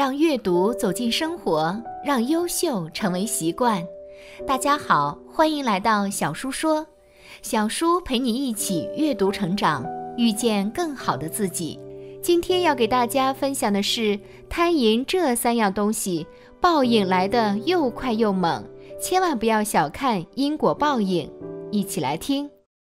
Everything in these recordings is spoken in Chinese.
让阅读走进生活，让优秀成为习惯。大家好，欢迎来到小叔说，小叔陪你一起阅读成长，遇见更好的自己。今天要给大家分享的是，贪淫这3样东西，报应来得又快又猛，千万不要小看因果报应。一起来听。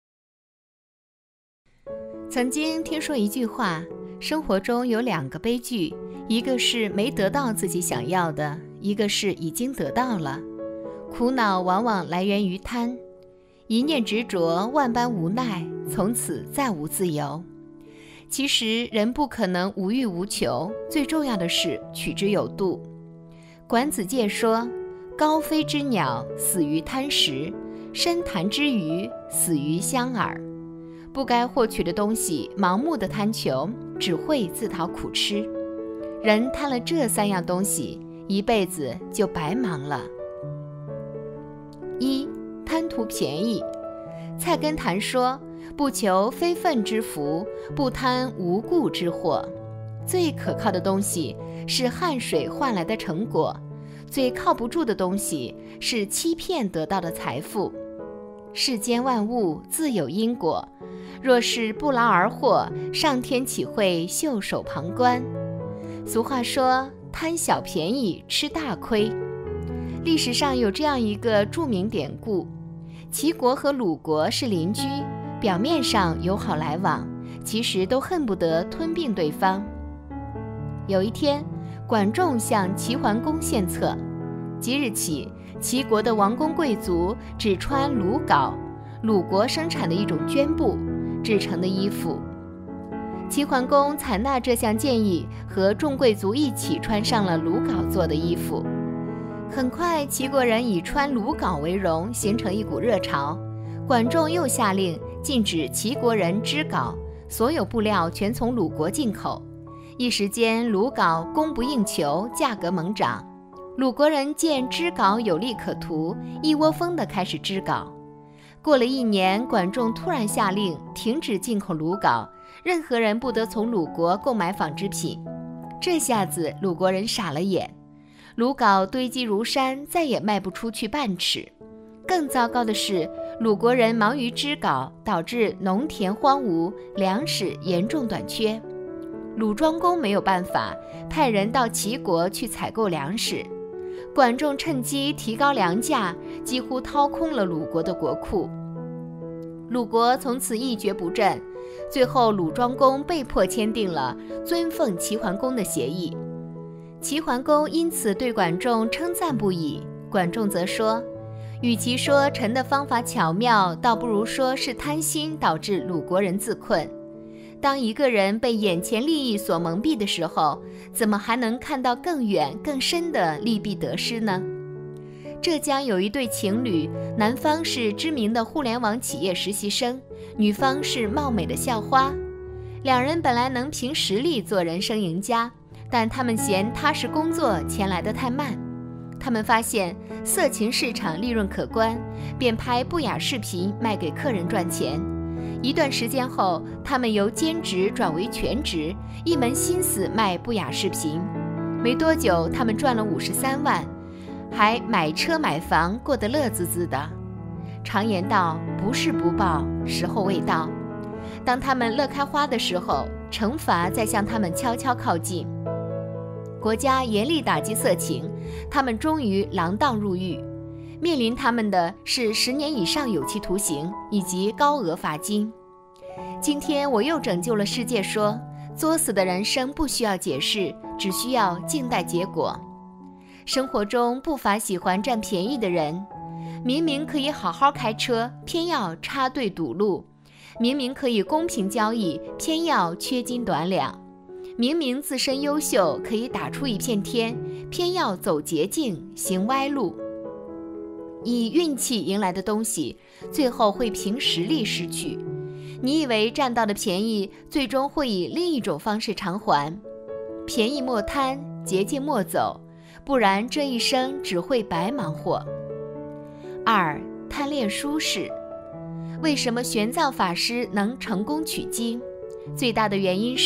曾经听说一句话，生活中有2个悲剧，一个是没得到自己想要的，一个是已经得到了。苦恼往往来源于贪，一念执着，万般无奈，从此再无自由。其实人不可能无欲无求，最重要的是取之有度。管子界说，高飞之鸟死于贪食，深潭之鱼死于香饵。不该获取的东西，盲目的贪求，只会自讨苦吃。人贪了这3样东西，一辈子就白忙了。1. 贪图便宜。菜根谭说，不求非分之福，不贪无故之祸。最可靠的东西是汗水换来的成果，最靠不住的东西是欺骗得到的财富。世间万物自有因果，若是不劳而获，上天岂会袖手旁观？俗话说，贪小便宜吃大亏。历史上有这样一个著名典故，齐国和鲁国是邻居，表面上友好来往，其实都恨不得吞并对方。有一天，管仲向齐桓公献策，即日起，齐国的王公贵族只穿鲁缟，鲁国生产的一种绢布制成的衣服。齐桓公采纳这项建议，和众贵族一起穿上了鲁缟做的衣服。很快，齐国人以穿鲁缟为荣，形成一股热潮。管仲又下令禁止齐国人织缟，所有布料全从鲁国进口。一时间，鲁缟供不应求，价格猛涨。鲁国人见织缟有利可图，一窝蜂地开始织缟。过了1年，管仲突然下令停止进口鲁缟，任何人不得从鲁国购买纺织品。这下子鲁国人傻了眼，鲁缟堆积如山，再也卖不出去半尺。更糟糕的是，鲁国人忙于织缟，导致农田荒芜，粮食严重短缺。鲁庄公没有办法，派人到齐国去采购粮食。管仲趁机提高粮价，几乎掏空了鲁国的国库。鲁国从此一蹶不振，最后鲁庄公被迫签订了尊奉齐桓公的协议。齐桓公因此对管仲称赞不已，管仲则说，与其说臣的方法巧妙，倒不如说是贪心导致鲁国人自困。当一个人被眼前利益所蒙蔽的时候，怎么还能看到更远更深的利弊得失呢？浙江有一对情侣，男方是知名的互联网企业实习生，女方是貌美的校花。2人本来能凭实力做人生赢家，但他们嫌踏实工作钱来得太慢。他们发现色情市场利润可观，便拍不雅视频卖给客人赚钱。一段时间后，他们由兼职转为全职，一门心思卖不雅视频。没多久，他们赚了53万，还买车买房，过得乐滋滋的。常言道，不是不报，时候未到。当他们乐开花的时候，惩罚在向他们悄悄靠近。国家严厉打击色情，他们终于锒铛入狱。面临他们的是10年以上有期徒刑以及高额罚金。今天我又拯救了世界说，作死的人生不需要解释，只需要静待结果。生活中不乏喜欢占便宜的人，明明可以好好开车，偏要插队堵路；明明可以公平交易，偏要缺斤短两；明明自身优秀，可以打出一片天，偏要走捷径，行歪路。以运气赢来的东西，最后会凭实力失去。你以为占到的便宜，最终会以另一种方式偿还。便宜莫贪，捷径莫走，不然这一生只会白忙活。2. 贪恋舒适。为什么玄奘法师能成功取经？最大的原因是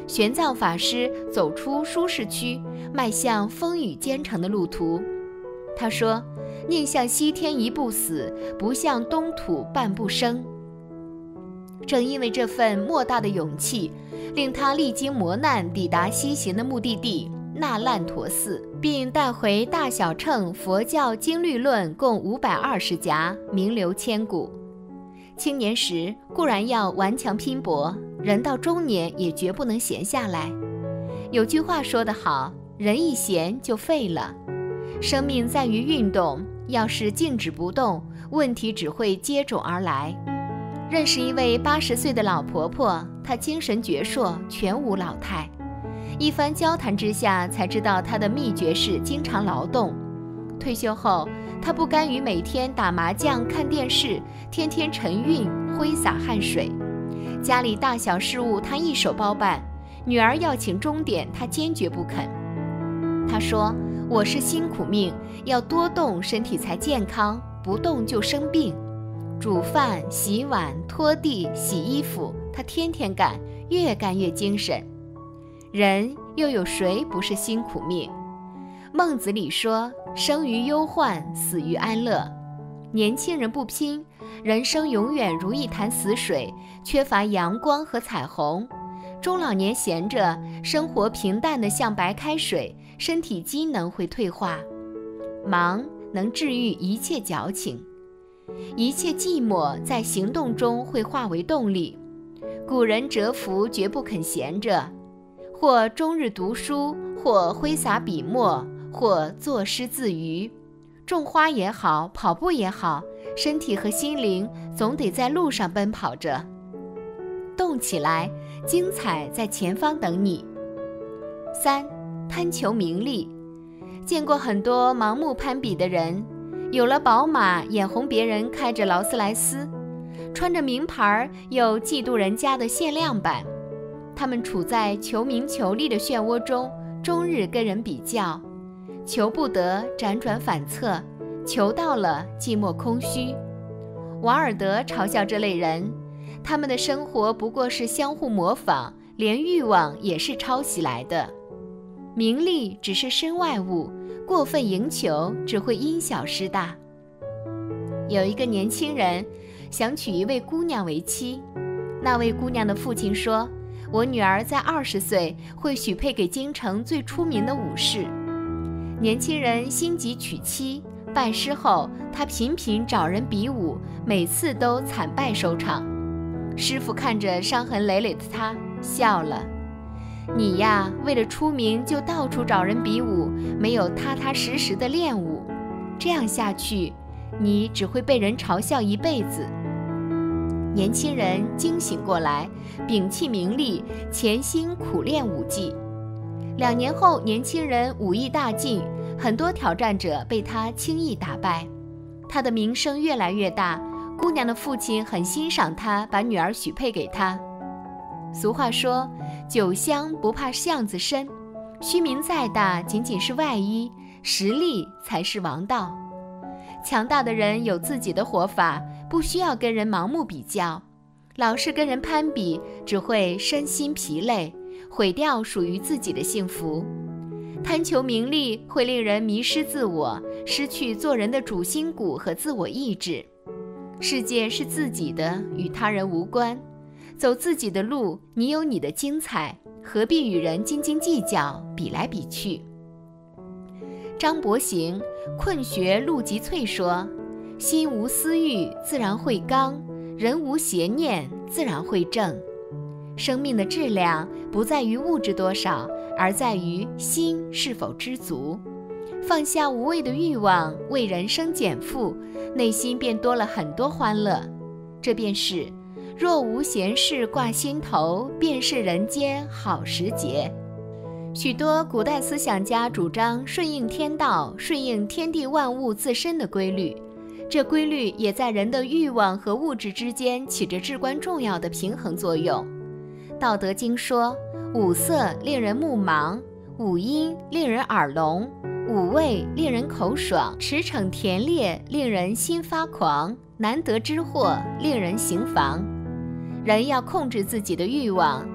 玄奘法师走出舒适区，迈向风雨兼程的路途。他说：“宁向西天一步死，不向东土半步生。”正因为这份莫大的勇气，令他历经磨难抵达西行的目的地那烂陀寺，并带回大小乘佛教经律论共520夹，名留千古。青年时固然要顽强拼搏，人到中年也绝不能闲下来。有句话说得好，人一闲就废了。生命在于运动，要是静止不动，问题只会接踵而来。认识一位80岁的老婆婆，她精神矍铄，全无老态。一番交谈之下，才知道她的秘诀是经常劳动。退休后，她不甘于每天打麻将、看电视，天天晨运，挥洒汗水。家里大小事务她一手包办，女儿要请钟点，她坚决不肯。她说：“我是辛苦命，要多动，身体才健康，不动就生病。”煮饭、洗碗、拖地、洗衣服，她天天干，越干越精神。人又有谁不是辛苦命？孟子里说：“生于忧患，死于安乐。”年轻人不拼，人生永远如一潭死水，缺乏阳光和彩虹。中老年闲着，生活平淡的像白开水，身体机能会退化。忙能治愈一切矫情，一切寂寞在行动中会化为动力。古人蛰伏绝不肯闲着，或终日读书，或挥洒笔墨，或作诗自娱。种花也好，跑步也好，身体和心灵总得在路上奔跑着。动起来，精彩在前方等你。3. 贪求名利。见过很多盲目攀比的人，有了宝马眼红别人开着劳斯莱斯，穿着名牌又嫉妒人家的限量版。他们处在求名求利的漩涡中，终日跟人比较，求不得辗转反侧，求到了寂寞空虚。王尔德嘲笑这类人，他们的生活不过是相互模仿，连欲望也是抄袭来的。名利只是身外物，过分迎求只会因小失大。有一个年轻人想娶一位姑娘为妻，那位姑娘的父亲说：“我女儿在20岁会许配给京城最出名的武士。”年轻人心急娶妻，拜师后他频频找人比武，每次都惨败收场。师傅看着伤痕累累的他，笑了：“你呀，为了出名就到处找人比武，没有踏踏实实的练武，这样下去，你只会被人嘲笑一辈子。”年轻人惊醒过来，摒弃名利，潜心苦练武技。2年后，年轻人武艺大进，很多挑战者被他轻易打败。他的名声越来越大，姑娘的父亲很欣赏他，把女儿许配给他。俗话说：“酒香不怕巷子深。”虚名再大，仅仅是外衣，实力才是王道。强大的人有自己的活法，不需要跟人盲目比较。老是跟人攀比，只会身心疲累，毁掉属于自己的幸福。贪求名利会令人迷失自我，失去做人的主心骨和自我意志。世界是自己的，与他人无关。走自己的路，你有你的精彩，何必与人斤斤计较，比来比去？张伯行《困学陆吉翠》说：“心无私欲，自然会刚；人无邪念，自然会正。”生命的质量不在于物质多少，而在于心是否知足。放下无谓的欲望，为人生减负，内心便多了很多欢乐。这便是若无闲事挂心头，便是人间好时节。许多古代思想家主张顺应天道，顺应天地万物自身的规律，这规律也在人的欲望和物质之间起着至关重要的平衡作用。道德经说：“五色令人目盲，五音令人耳聋，五味令人口爽，驰骋田猎令人心发狂，难得之货令人行妨。”人要控制自己的欲望，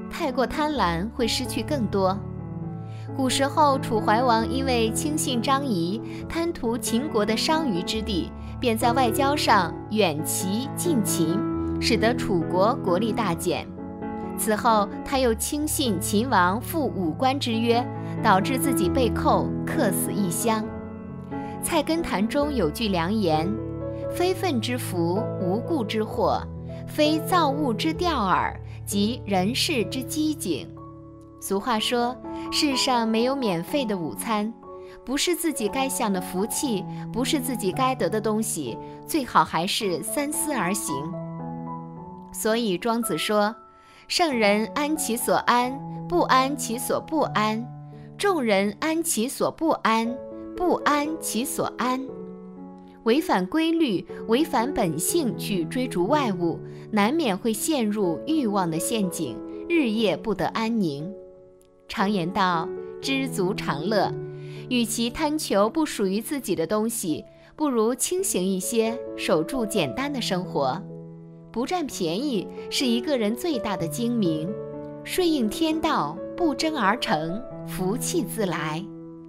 太过贪婪会失去更多。古时候，楚怀王因为轻信张仪，贪图秦国的商於之地，便在外交上远齐近秦，使得楚国国力大减。此后，他又轻信秦王赴武关之约，导致自己被扣，客死异乡。菜根谭中有句良言：非分之福，无故之祸，非造物之钓饵，即人世之机警。俗话说，世上没有免费的午餐，不是自己该享的福气，不是自己该得的东西，最好还是三思而行。所以庄子说，圣人安其所安，不安其所不安；众人安其所不安，不安其所安。违反规律，违反本性去追逐外物，难免会陷入欲望的陷阱，日夜不得安宁。常言道，知足常乐，与其贪求不属于自己的东西，不如清醒一些，守住简单的生活。不占便宜是一个人最大的精明，顺应天道，不争而成，福气自来。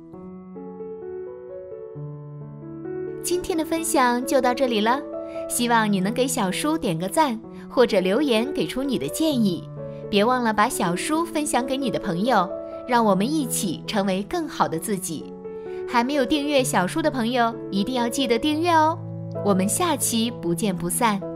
今天的分享就到这里了，希望你能给小叔点个赞，或者留言给出你的建议。别忘了把小叔分享给你的朋友，让我们一起成为更好的自己。还没有订阅小叔的朋友，一定要记得订阅哦。我们下期不见不散。